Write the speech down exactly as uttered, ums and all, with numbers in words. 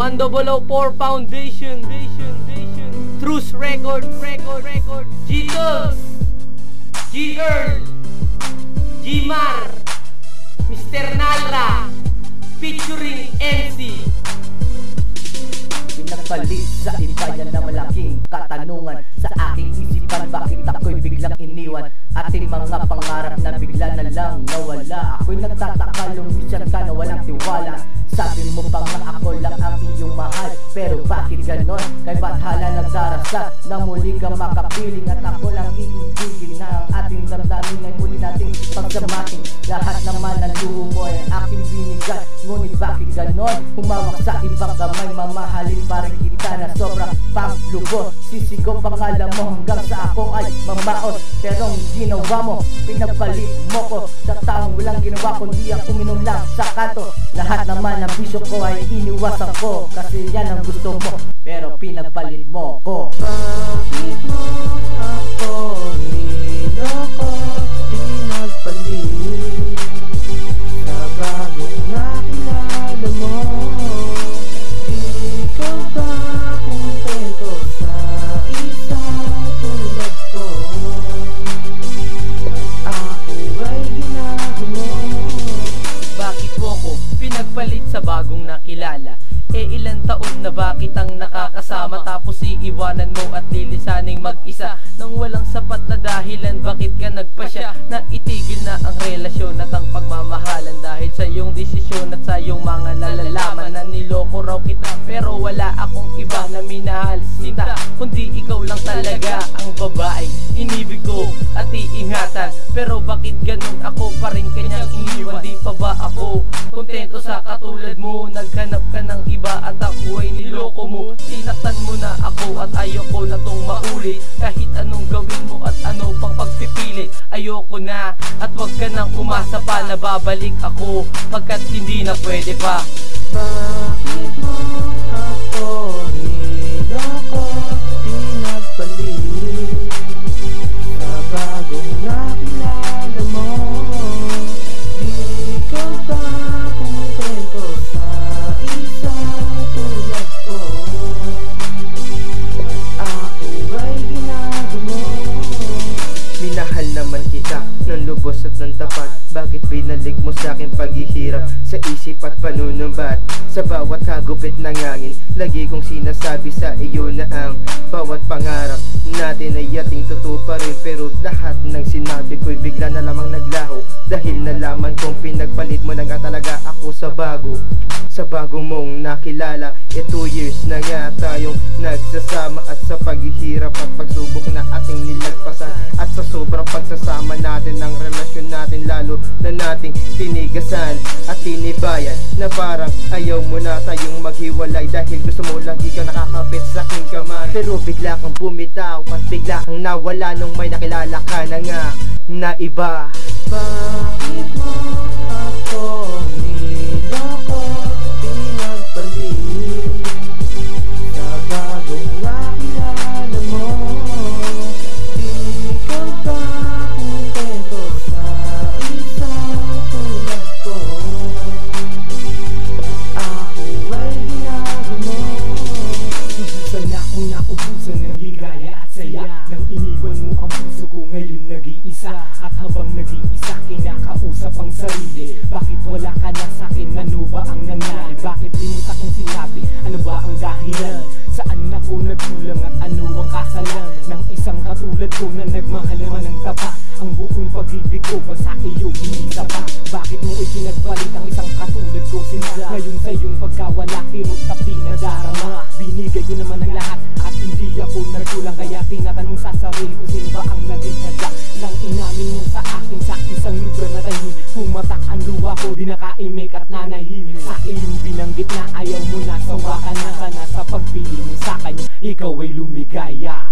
one thousand four Foundation, Truth Records, Record, Record, G-Tols, G-Earl, G-Mar, Mister Nalra, featuring M C. Pinagpalit sa iba yan na malaking katanungan sa aking isipan, bakit ako'y biglang iniwan? Ating mga pangarap na bigla na lang nawala. Ako'y nagtataka, lumisyan ka na walang tiwala. Sabi mo pa nga ako lang ang iyong mahal, pero bakit ganon? Kay bathala nagdarasal na muli ka makapiling, at ako lang iibigin na ang ating damdamin ay muli nating pagsamahin. Lahat naman ng luho mo ay aking binigay, ngunit bakit ganon? Humawak sa ibang kamay, mamahalin pa rin kita na sobrang panglubos. Sisigaw pangalan mo hanggang sa ako ay mamaos, pero ang ginawa mo, pinagpalit mo ko sa taong walang ginawa kundi ang uminom lang sa kanto. Lahat naman ang bisyo ko ay iniwasan ko, kasi yan ang gusto mo, pero pinagpalit mo ko. Bakit mo ako niloko, pinagpalit sa bagong nakilala mo? Ikaw ba kontento sa isang tulad ko? At ako ay ginagawa. Bakit mo ko pinagpalit sa bagong nakilala? E ilang taon na ba kitang nakakasama, tapos iiwanan mo at lilisaning mag-isa nang walang sapat na dahilan? Bakit ka nagpasya na itigil na ang relasyon at ang pagmamahalan? Dahil sa iyong desisyon at sa iyong mga nalalaman na niloko raw kita, pero wala akong iba na minahal sinta, kundi ikaw lang talaga ang babae inibig ko at iingatan. Pero bakit ganun ako pa rin kanyang iniwan? Di pa ba ako kontento sa katulad mo? Naghanap ka ng iba at ako ay niloko mo. Sinaktan mo na ako at ayoko na tong maulit. Kahit anong gawin mo at ano pang pagpipilit, ayoko na at wag ka nang umasa pa na babalik ako, pagkat hindi na pwede pa. Bakit mo ako niloko, pinagpalit sa bagong nakilala mo? Di ka ba kontento sa isang tulad ko? At ako ay ginagawa. Minahal naman kita ng lubos at ng tapat, bakit binalik mo sa akin paghihirap sa isip at panunumbat? Sa bawat hagupit ng hangin, lagi kong sinasabi sa iyo na ang bawat pangarap natin ay ating tutuparin. Pero lahat ng sinabi ko'y bigla na lamang naglaho, dahil nalaman kong pinagpalit mo na nga talaga ako sa bago. Sa bago mong nakilala, e two years na nga tayong nagsasama, at sa paghihirap at pagsubok na ating nilagpasan, at sa sobrang pagsasama natin ng relasyon natin, lalo na nating tinigasan at tinibayan, na parang ayaw mo na tayong maghiwalay, dahil gusto mo lagi kang nakakapit sa aking kamay. Pero bigla kang bumitaw at bigla kang nawala nung may nakilala ka na nga na iba. Bakit mo ako niloko, pinagpalit sa bagong nakilala mo? Ikaw ba kontento sa isang tulad ko? At ako ay ginagawa. Ubusan na akong naubusan ng ligaya at saya, nang iniwan mo ang puso ko ngayon nag-iisa. At habang nag-iisa, kinakausap ang sarili, bakit wala ka na sa'kin? Ano ba ang nangyari? Bakit di mo sa'kin sinabi? Ano ba ang dahilan? Saan ako nagkulang at ano ang kasalan ng isang katulad ko na nagmahal naman ng tapat? Ang buong pag-ibig ko ba sa iyo hindi sapat? Bakit mo ikinagpalit ang isang katulad ko sinsa? Ngayon sa iyong pagkawala, kirot at di nadarama. Binigay ko naman ang lahat at hindi ako nagkulang, kaya tinatanong sa sarili ko, sino ba ang naging hadya nang inamin mo sa akin sa isang lugar na tahimik? Pumatak ang luha ko, di nakaimik at nanahimik. Sa iyong binanggit na ayaw mo na, sawa ka na sana sa pagpili mo sa kanya, ikaw ay lumigaya.